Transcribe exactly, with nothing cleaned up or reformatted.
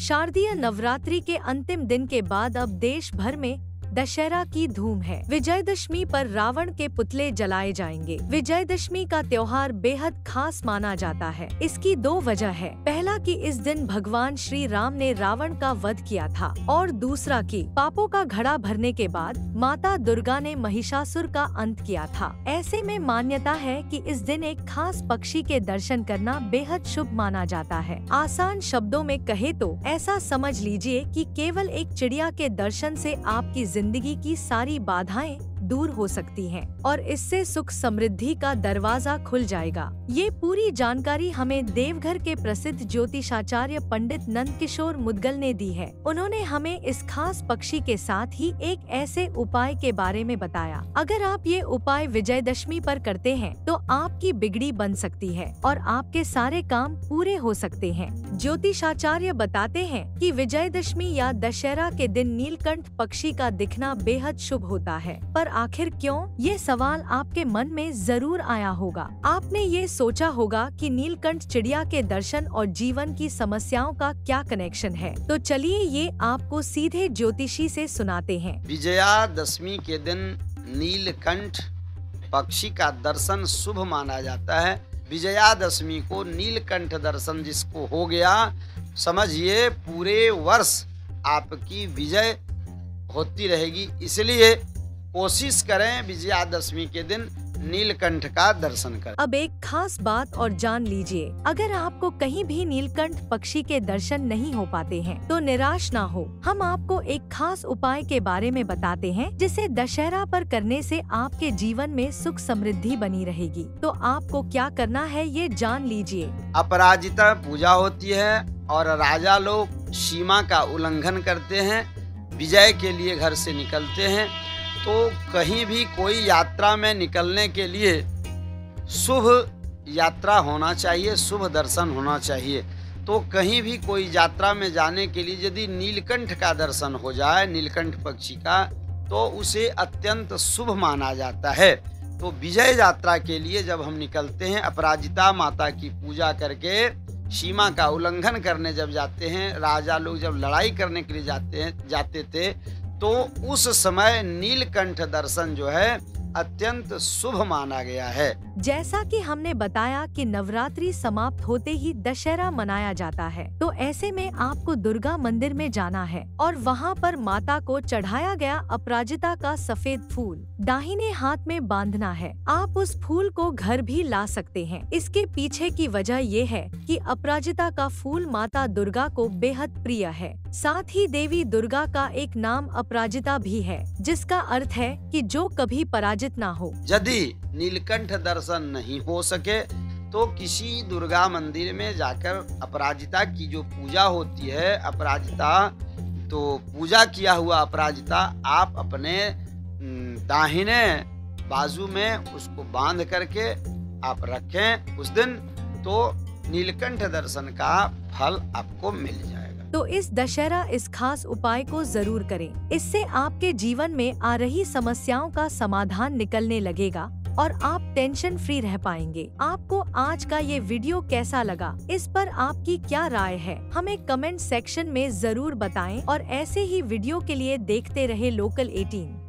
शारदीय नवरात्रि के अंतिम दिन के बाद अब देश भर में दशहरा की धूम है। विजयदशमी पर रावण के पुतले जलाए जाएंगे। विजयदशमी का त्योहार बेहद खास माना जाता है। इसकी दो वजह है। पहला कि इस दिन भगवान श्री राम ने रावण का वध किया था और दूसरा कि पापों का घड़ा भरने के बाद माता दुर्गा ने महिषासुर का अंत किया था। ऐसे में मान्यता है कि इस दिन एक खास पक्षी के दर्शन करना बेहद शुभ माना जाता है। आसान शब्दों में कहे तो ऐसा समझ लीजिए कि केवल एक चिड़िया के दर्शन से आपकी जिंदगी की सारी बाधाएं दूर हो सकती हैं और इससे सुख समृद्धि का दरवाजा खुल जाएगा। ये पूरी जानकारी हमें देवघर के प्रसिद्ध ज्योतिषाचार्य पंडित नंदकिशोर मुदगल ने दी है। उन्होंने हमें इस खास पक्षी के साथ ही एक ऐसे उपाय के बारे में बताया। अगर आप ये उपाय विजयदशमी पर करते हैं तो आपकी बिगड़ी बन सकती है और आपके सारे काम पूरे हो सकते हैं। ज्योतिषाचार्य बताते हैं कि विजयदशमी या दशहरा के दिन नीलकंठ पक्षी का दिखना बेहद शुभ होता है। पर आखिर क्यों? ये सवाल आपके मन में जरूर आया होगा। आपने ये सोचा होगा कि नीलकंठ चिड़िया के दर्शन और जीवन की समस्याओं का क्या कनेक्शन है। तो चलिए ये आपको सीधे ज्योतिषी से सुनाते हैं। विजयादशमी के दिन नीलकंठ पक्षी का दर्शन शुभ माना जाता है। विजयादशमी को नीलकंठ दर्शन जिसको हो गया, समझिए पूरे वर्ष आपकी विजय होती रहेगी। इसलिए कोशिश करें विजयादशमी के दिन नीलकंठ का दर्शन करें। अब एक खास बात और जान लीजिए, अगर आपको कहीं भी नीलकंठ पक्षी के दर्शन नहीं हो पाते हैं तो निराश ना हो। हम आपको एक खास उपाय के बारे में बताते हैं जिसे दशहरा पर करने से आपके जीवन में सुख समृद्धि बनी रहेगी। तो आपको क्या करना है ये जान लीजिए। अपराजिता पूजा होती है और राजा लोग सीमा का उल्लंघन करते हैं, विजय के लिए घर से निकलते हैं। तो कहीं भी कोई यात्रा में निकलने के लिए शुभ यात्रा होना चाहिए, शुभ दर्शन होना चाहिए। तो कहीं भी कोई यात्रा में जाने के लिए यदि नीलकंठ का दर्शन हो जाए, नीलकंठ पक्षी का, तो उसे अत्यंत शुभ माना जाता है। तो विजय यात्रा के लिए जब हम निकलते हैं, अपराजिता माता की पूजा करके सीमा का उल्लंघन करने जब जाते हैं, राजा लोग जब लड़ाई करने के लिए जाते हैं जाते थे तो उस समय नीलकंठ दर्शन जो है अत्यंत शुभ माना गया है। जैसा कि हमने बताया कि नवरात्रि समाप्त होते ही दशहरा मनाया जाता है, तो ऐसे में आपको दुर्गा मंदिर में जाना है और वहाँ पर माता को चढ़ाया गया अपराजिता का सफेद फूल दाहिने हाथ में बांधना है। आप उस फूल को घर भी ला सकते हैं। इसके पीछे की वजह ये है कि अपराजिता का फूल माता दुर्गा को बेहद प्रिय है। साथ ही देवी दुर्गा का एक नाम अपराजिता भी है, जिसका अर्थ है कि जो कभी पराजित ना हो। यदि नीलकंठ दर्शन नहीं हो सके तो किसी दुर्गा मंदिर में जाकर अपराजिता की जो पूजा होती है, अपराजिता तो पूजा किया हुआ अपराजिता आप अपने दाहिने बाजू में उसको बांध करके आप रखें उस दिन, तो नीलकंठ दर्शन का फल आपको मिल जाएगा। तो इस दशहरा इस खास उपाय को जरूर करें। इससे आपके जीवन में आ रही समस्याओं का समाधान निकलने लगेगा और आप टेंशन फ्री रह पाएंगे। आपको आज का ये वीडियो कैसा लगा, इस पर आपकी क्या राय है, हमें कमेंट सेक्शन में जरूर बताएं और ऐसे ही वीडियो के लिए देखते रहे लोकल अठारह।